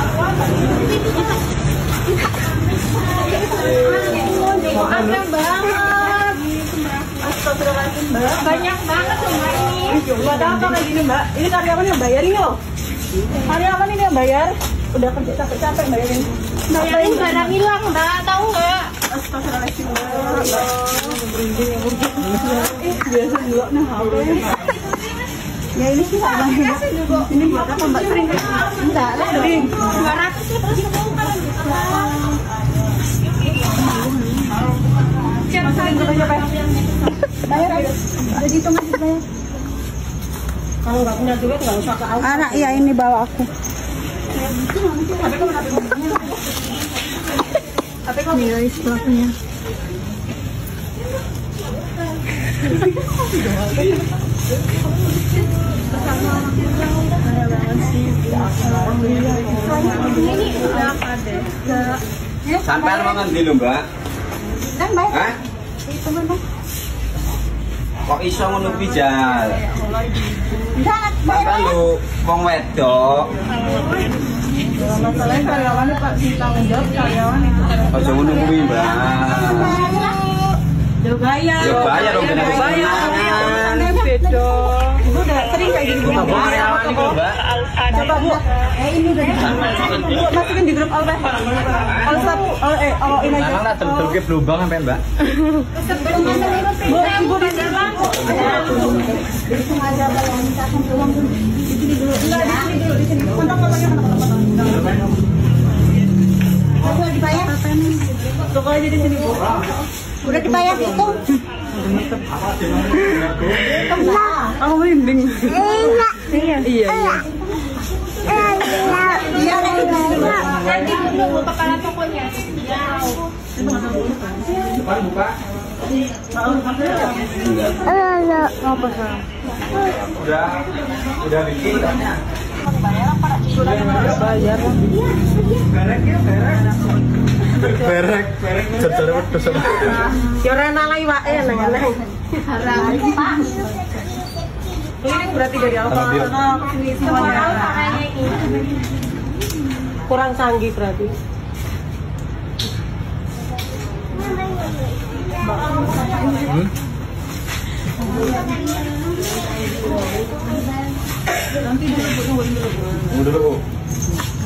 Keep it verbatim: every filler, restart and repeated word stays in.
Anteng banget. Astagfirullahaladzim, Mbak. Banyak banget Mbak ini. Buat apa kayak gini, Mbak? Ini karyawan yang bayar ini loh. Karyawan ini yang bayar. Udah kerja capek-capek bayarin. Bayarin barang hilang, Mbak. Tahu nggak? Astagfirullahaladzim, Mbak. Eh, biasa juga nih H P. Ya ini sih sama ini. Ini buat apa Mbak? Sering enggak lah, sering. dua ratus ya terus kebongkar. Siapa sering bertanya Pak? Bayar aja. Ada dihitung aja bayar. Kalau nggak punya duit nggak usah ke aku. Anak ya ini bawa aku. Tapi kamu nanti ngomongnya. Tapi kamu nilai pelakunya. Sampai mangan di lho, Mbak. Dan baik. Hah? Kok iso ngono pijal? Enggak, Sampai lu wong wedok. masalahnya karyawannya Pak ditanggung jawab karyawan itu. Aja ngono kuwi, Mbak. Ya bayar. Ya bayar dong, bener. Bayar. Beda. Ibu udah sering kayak gini. Coba karyawan itu, Mbak. Coba Bu. Eh ini udah Bu, masukin di grup Alpha. Alsap, eh awain aja. Memang lah tertutup lubang sampai, Mbak. Bu, Ibu di sini. Jadi sengaja kalau misalkan uang di sini dulu. Enggak, di sini dulu, di sini. Kontak kontaknya mana? Udah dibayar? Toko aja di sini, Bu. Udah dibayar itu? Enggak. Aku merinding. Enggak. Iya. Iya. Iya. Nanti dulu kepala tokonya. Depan buka. Enggak. Apa sih? Udah udah bikin katanya. Bayar apa? Bayar. Berek ya, berek. Berek, berek. Cecer wedhus. Ya ora nalai wae nang-nang. Haram. Pak. Ini berarti dari Alfa sana ke sini semuanya. Kurang canggih berarti. Hmm? Nanti dulu, dulu, dulu.